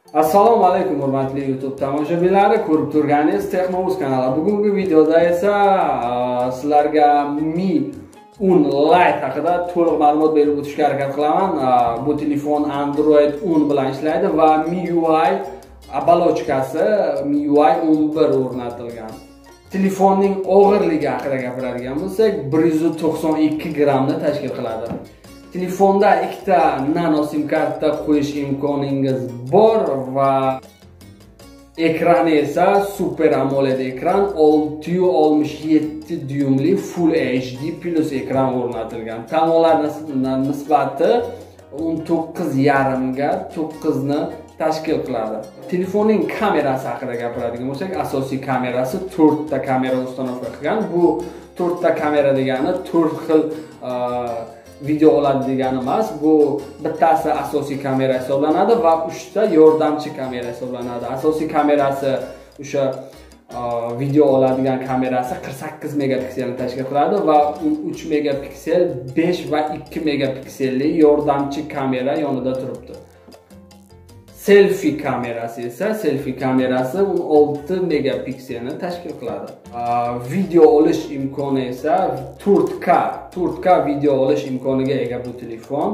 Assalomu alaykum hurmatli YouTube tomoshabinlari, ko'rib turganingiz Texnouz kanali. Bugungi videoda esa sizlarga Mi 10 Lite haqida to'liq ma'lumot berib o'tishga harakat qilaman. Bu telefon Android 10 bilan ishlaydi va MIUI оболочкасы MIUI 11 o'rnatilgan. Telefonning og'irligi haqida gapiradigan bo'lsak, 192 grammni tashkil qiladi. Telefonda ikkita nano sim karta qo'yish imkoningiz bor va ekrani esa Super AMOLED ekran, 667 dyumli Full HD plus ekran o'rnatilgan. Tomonlar nisbati 19,5 ga 9 ni tashkil qiladi. Telefonning kamerasi haqida gapiradigan bo'lsak, asosiy kamerasi 4 ta kamera ustanovka qilgan. Bu 4 ta kamera degani 4 xil video oladi degani emas. Bu bittasi asosiy kamera hisoblanadi va 3 ta yordamchi kamera hisoblanadi. Asosiy kamerasi o'sha video oladigan kamerasi 48 megapikselni tashkil qiladi va 3 megapiksel, 5 va 2 megapikselli yordamchi kamera yonida turibdi. Selfie kamerasi 16 megapikselni tashkil qiladi. Video olish imkoni esa 4K video olish imkoniga ega bu telefon.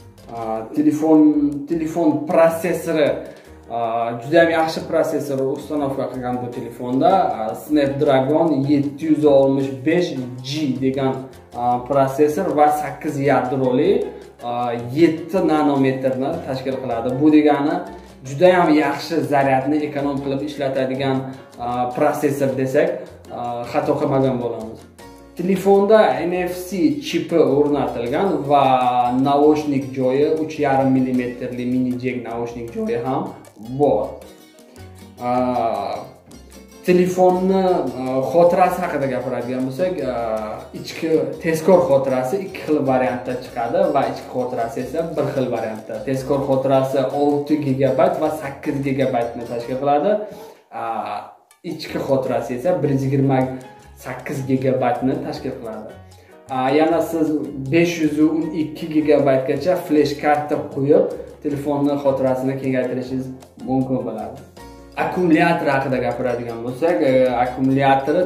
Telefon prosessori juda ham yaxshi prosessor ustanovka qilgan bu telefonda. Snapdragon 765G degan prosessor va 8 yadroli 7 nanometrni tashkil qiladi. Bu degani juda ham yaxshi zaryadni ekonom qilib ishlatadigan prosessor desak, xato qilmagan bo'lamiz. Telefonda NFC chipi o'rnatilgan va naushnik joyi 3,5 mm mini jack naushnik joyi ham bor. Telefonni xotirasi haqida gapiradigan bo'lsak, ichki tezkor xotirasi 2 xil variantda chiqadi va ichki xotirasi esa 1 xil variantda. Tezkor xotirasi 6 GB va 8 GB ni tashkil qiladi. Ichki xotirasi esa 128 GB ni tashkil qiladi. Yana siz 512 GB gacha flash karta qo'yib, telefonning xotirasini kengaytirishingiz mumkin bo'ladi. Akkumulyator haqida gapiradigan bo'lsak, akkumulyatori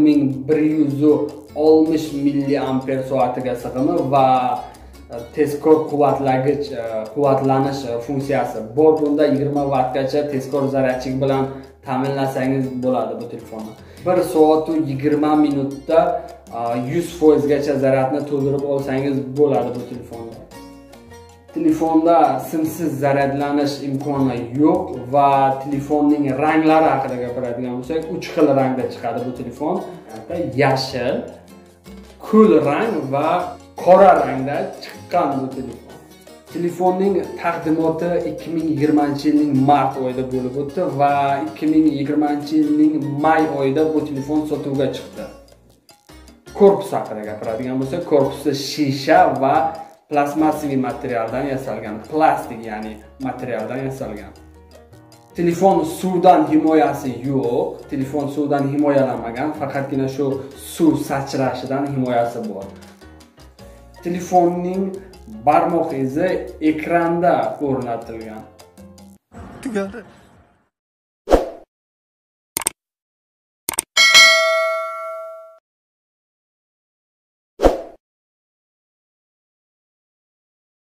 4160 mAh sig'imi va tezkor quvvatlanish funksiyasi bor. Bunda 20 vattgacha tezkor zaryadchik bilan ta'minlasangiz bo'ladi bu telefonni. 1 soat 20 minutda 100% gacha zaryadni to'ldirib olsangiz bo'ladi bu telefonda. Telefonda simsiz zaryadlanish imkoni yo'q va telefonning ranglari haqida gapiradigan bo'lsak, 3 xil rangda chiqadi bu telefon. Yashil, ko'l rang va qora rangda chiqqan bu telefon. Telefonning taqdimoti 2020-yilning mart oyida bo'lib o'tdi va 2020-yilning may oyida bu telefon sotuvga chiqdi. Korpus haqida gapiradigan bo'lsak, korpusi shisha va plastmassiy materialdan yasalgan, plastik ya'ni materialdan yasalgan. Telefon suvdan himoyasi yo'q, telefon suvdan himoyalanmagan, faqatgina shu suv sachrashidan himoyasi bor. Telefonning barmoq izi ekranda o'rnatilgan. Tugadi.